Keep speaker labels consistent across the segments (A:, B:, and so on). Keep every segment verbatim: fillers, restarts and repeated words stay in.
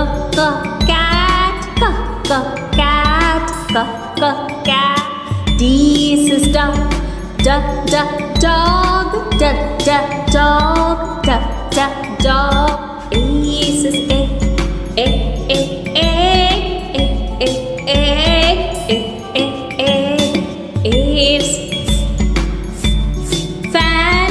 A: K, cat, K, K, cat, K, K, cat. D is dog, D, D, dog, D, D, dog, D, D, dog. A is a, A, A, A, A, A, A, A, A, A. A is fan,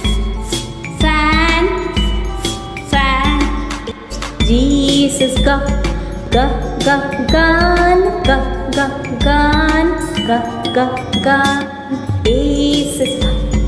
A: fan, fan. G is G, G, G, gun, G, G, gun, G, G, gun. A is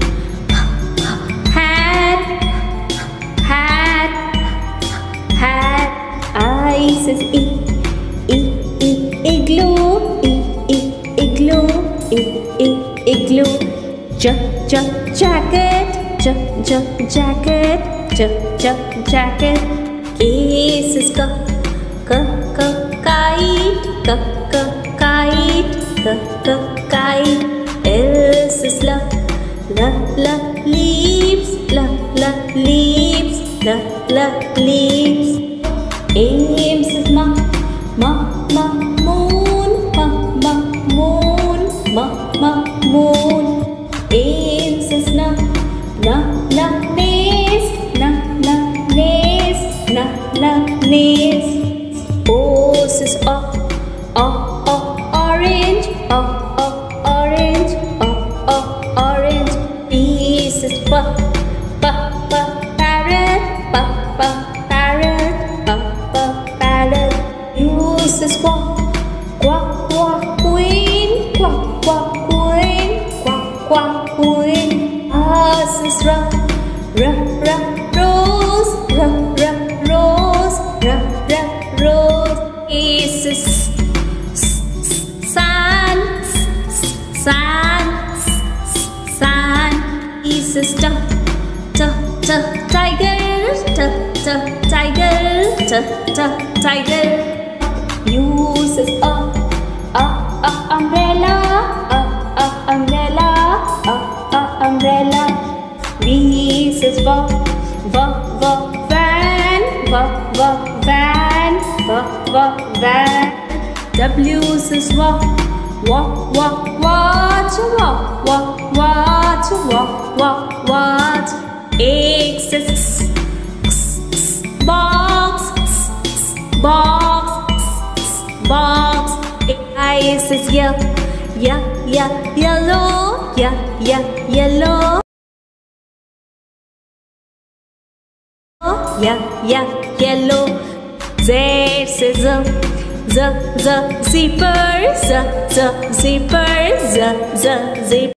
A: hat, hat, hat. I is E, E, E, igloo, E, E, igloo, E, E, igloo. J, J, jacket, J, J, jacket, J, J, jacket. K is K, K, K, kite, K, K, kite, K, K, kite. L is L, L, L, leaves, L, L, leaves, L, L, leaves. M is Ma, Ma, Ma, moon, Ma, Ma, moon, Ma, Ma, moon. N is Na, Na, Na, nails, Na, Na, nails, Na, Na, nails. O is O, O, O, orange, O, O, orange, O, O, orange. P is P, P, P, parrot, P, P, parrot, P, P, parrot. U is Quack, Quack, Quack, queen, Quack, Quack, queen, Quack, Quack, queen. R is R, R, R, rose, R, R, rose, R, R, rose. S is sun, sun, sun. S is T, T, T, tiger, T, T, tiger, T, T, tiger. U is A, A, A, umbrella, A, A, umbrella, A, A, umbrella. V is V, V, V, van, V, V, van, V, V, van. W is W, W, W, watch, W, W, watch, W, W, watch. X is X, X, X, box, X, X, box, X, X, box. Y is Y, Y, Y, yellow, Y, Y, yellow. Yeah, yeah, yellow. Z is Z, Z, Z, zipper, Z, Z, zipper, Z, Z, zipper.